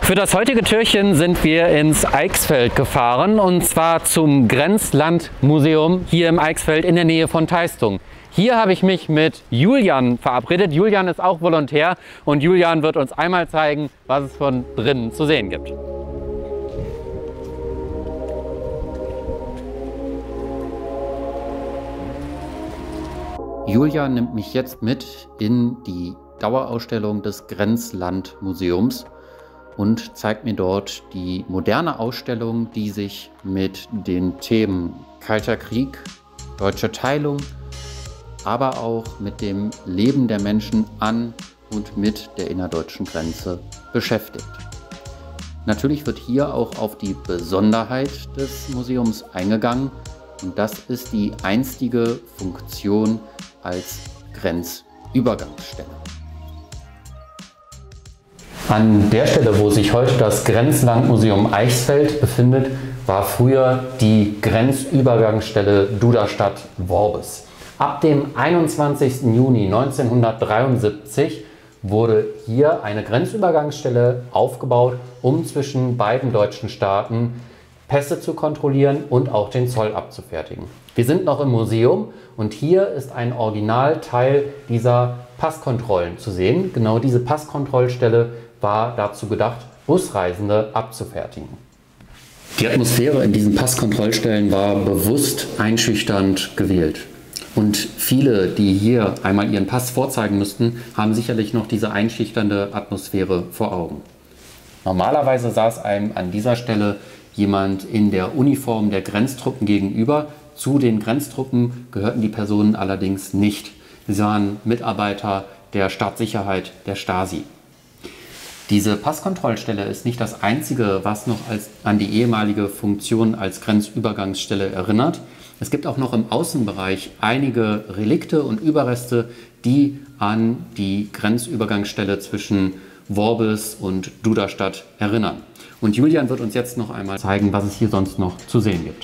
Für das heutige Türchen sind wir ins Eichsfeld gefahren, und zwar zum Grenzlandmuseum hier im Eichsfeld in der Nähe von Teistung. Hier habe ich mich mit Julian verabredet. Julian ist auch Volontär und Julian wird uns einmal zeigen, was es von drinnen zu sehen gibt. Julian nimmt mich jetzt mit in die Dauerausstellung des Grenzlandmuseums und zeigt mir dort die moderne Ausstellung, die sich mit den Themen Kalter Krieg, deutsche Teilung, aber auch mit dem Leben der Menschen an und mit der innerdeutschen Grenze beschäftigt. Natürlich wird hier auch auf die Besonderheit des Museums eingegangen, und das ist die einstige Funktion als Grenzübergangsstelle. An der Stelle, wo sich heute das Grenzlandmuseum Eichsfeld befindet, war früher die Grenzübergangsstelle Duderstadt-Worbis. Ab dem 21. Juni 1973 wurde hier eine Grenzübergangsstelle aufgebaut, um zwischen beiden deutschen Staaten Pässe zu kontrollieren und auch den Zoll abzufertigen. Wir sind noch im Museum und hier ist ein Originalteil dieser Passkontrollen zu sehen. Genau diese Passkontrollstelle war dazu gedacht, Busreisende abzufertigen. Die Atmosphäre in diesen Passkontrollstellen war bewusst einschüchternd gewählt. Und viele, die hier einmal ihren Pass vorzeigen müssten, haben sicherlich noch diese einschüchternde Atmosphäre vor Augen. Normalerweise saß einem an dieser Stelle jemand in der Uniform der Grenztruppen gegenüber. Zu den Grenztruppen gehörten die Personen allerdings nicht. Sie waren Mitarbeiter der Staatssicherheit, der Stasi. Diese Passkontrollstelle ist nicht das Einzige, was noch an die ehemalige Funktion als Grenzübergangsstelle erinnert. Es gibt auch noch im Außenbereich einige Relikte und Überreste, die an die Grenzübergangsstelle zwischen Worbis und Duderstadt erinnern. Und Julian wird uns jetzt noch einmal zeigen, was es hier sonst noch zu sehen gibt.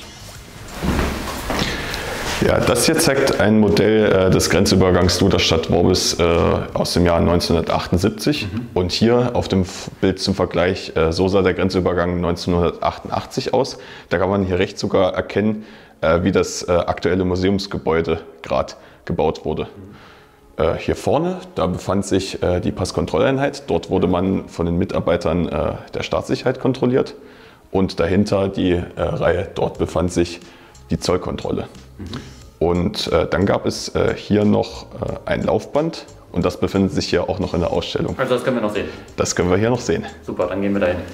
Ja, das hier zeigt ein Modell des Grenzübergangs Duderstadt-Worbis aus dem Jahr 1978. Und hier auf dem Bild zum Vergleich, so sah der Grenzübergang 1988 aus. Da kann man hier rechts sogar erkennen, wie das aktuelle Museumsgebäude gerade gebaut wurde. Hier vorne, da befand sich die Passkontrolleinheit. Dort wurde man von den Mitarbeitern der Staatssicherheit kontrolliert. Und dahinter die Reihe, dort befand sich die Zollkontrolle. Und dann gab es hier noch ein Laufband, und das befindet sich hier auch noch in der Ausstellung. Also das können wir noch sehen? Das können wir hier noch sehen. Super, dann gehen wir dahin.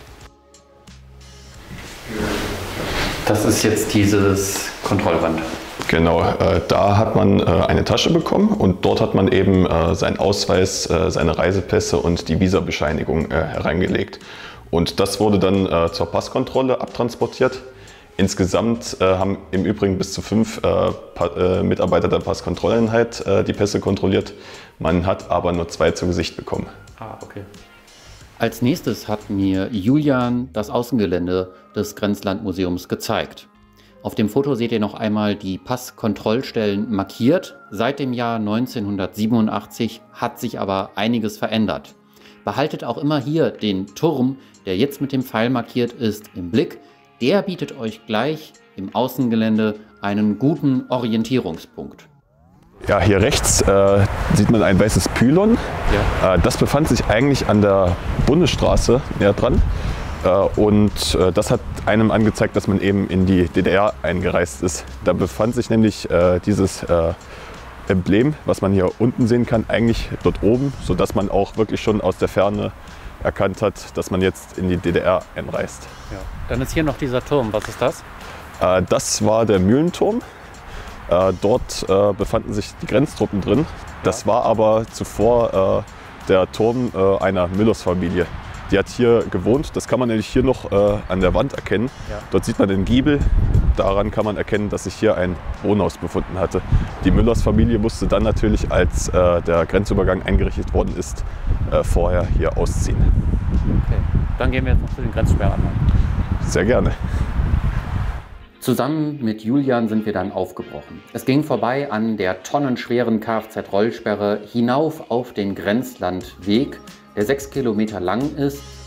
Das ist jetzt dieses Kontrollband. Genau, da hat man eine Tasche bekommen, und dort hat man eben seinen Ausweis, seine Reisepässe und die Visabescheinigung hereingelegt. Und das wurde dann zur Passkontrolle abtransportiert. Insgesamt haben im Übrigen bis zu 5 Mitarbeiter der Passkontrolleinheit die Pässe kontrolliert. Man hat aber nur 2 zu Gesicht bekommen. Ah, okay. Als nächstes hat mir Julian das Außengelände des Grenzlandmuseums gezeigt. Auf dem Foto seht ihr noch einmal die Passkontrollstellen markiert. Seit dem Jahr 1987 hat sich aber einiges verändert. Behaltet auch immer hier den Turm, der jetzt mit dem Pfeil markiert ist, im Blick. Der bietet euch gleich im Außengelände einen guten Orientierungspunkt. Ja, hier rechts sieht man ein weißes Pylon. Ja. Das befand sich eigentlich an der Bundesstraße näher dran. Und das hat einem angezeigt, dass man eben in die DDR eingereist ist. Da befand sich nämlich dieses Emblem, was man hier unten sehen kann, eigentlich dort oben, sodass man auch wirklich schon aus der Ferne erkannt hat, dass man jetzt in die DDR einreist. Ja. Dann ist hier noch dieser Turm. Was ist das? Das war der Mühlenturm. Dort befanden sich die Grenztruppen drin. Das war aber zuvor der Turm einer Müllers-Familie. Die hat hier gewohnt. Das kann man nämlich hier noch an der Wand erkennen. Ja. Dort sieht man den Giebel. Daran kann man erkennen, dass sich hier ein Wohnhaus befunden hatte. Die Müllers-Familie musste dann natürlich, als der Grenzübergang eingerichtet worden ist, vorher hier ausziehen. Okay. Dann gehen wir jetzt noch zu den Grenzsperranlagen. Sehr gerne. Zusammen mit Julian sind wir dann aufgebrochen. Es ging vorbei an der tonnenschweren Kfz-Rollsperre hinauf auf den Grenzlandweg, der 6 Kilometer lang ist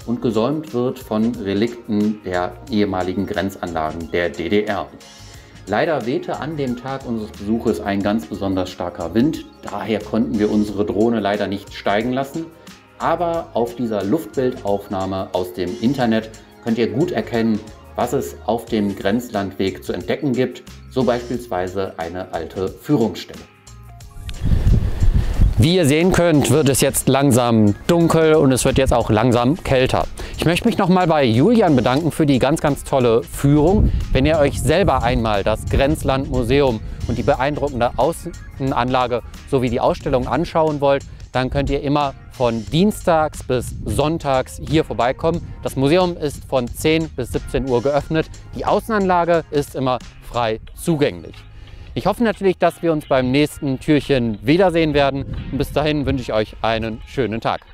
und gesäumt wird von Relikten der ehemaligen Grenzanlagen der DDR. Leider wehte an dem Tag unseres Besuches ein ganz besonders starker Wind, daher konnten wir unsere Drohne leider nicht steigen lassen. Aber auf dieser Luftbildaufnahme aus dem Internet könnt ihr gut erkennen, was es auf dem Grenzlandweg zu entdecken gibt, so beispielsweise eine alte Führungsstelle. Wie ihr sehen könnt, wird es jetzt langsam dunkel und es wird jetzt auch langsam kälter. Ich möchte mich nochmal bei Julian bedanken für die ganz tolle Führung. Wenn ihr euch selber einmal das Grenzlandmuseum und die beeindruckende Außenanlage sowie die Ausstellung anschauen wollt, dann könnt ihr immer von dienstags bis sonntags hier vorbeikommen. Das Museum ist von 10 bis 17 Uhr geöffnet. Die Außenanlage ist immer frei zugänglich. Ich hoffe natürlich, dass wir uns beim nächsten Türchen wiedersehen werden. Und bis dahin wünsche ich euch einen schönen Tag.